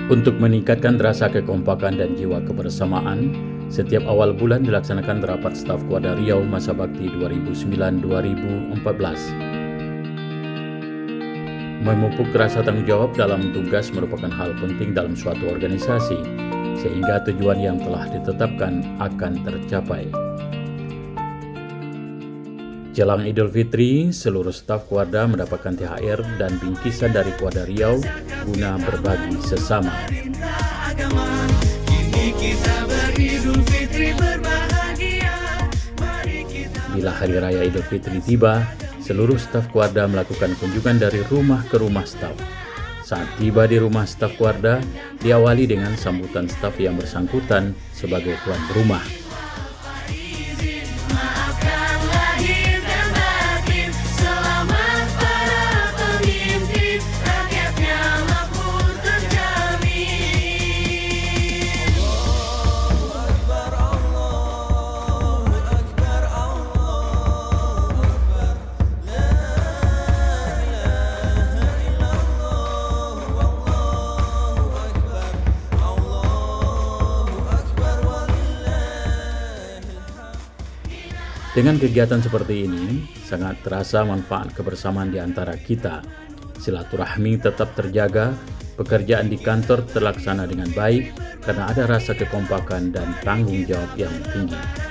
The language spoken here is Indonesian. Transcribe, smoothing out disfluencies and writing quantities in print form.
Untuk meningkatkan rasa kekompakan dan jiwa kebersamaan, setiap awal bulan dilaksanakan rapat staf Kuarda Riau Masa Bakti 2009-2014. Memupuk rasa tanggung jawab dalam tugas merupakan hal penting dalam suatu organisasi, sehingga tujuan yang telah ditetapkan akan tercapai. Jelang Idul Fitri, seluruh staf Kuarda mendapatkan THR dan bingkisan dari Kuarda Riau guna berbagi sesama. Bila Hari Raya Idul Fitri tiba, seluruh staf Kuarda melakukan kunjungan dari rumah ke rumah staf. Saat tiba di rumah staf Kuarda, diawali dengan sambutan staf yang bersangkutan sebagai tuan rumah. Dengan kegiatan seperti ini, sangat terasa manfaat kebersamaan di antara kita. Silaturahmi tetap terjaga, pekerjaan di kantor terlaksana dengan baik karena ada rasa kekompakan dan tanggung jawab yang tinggi.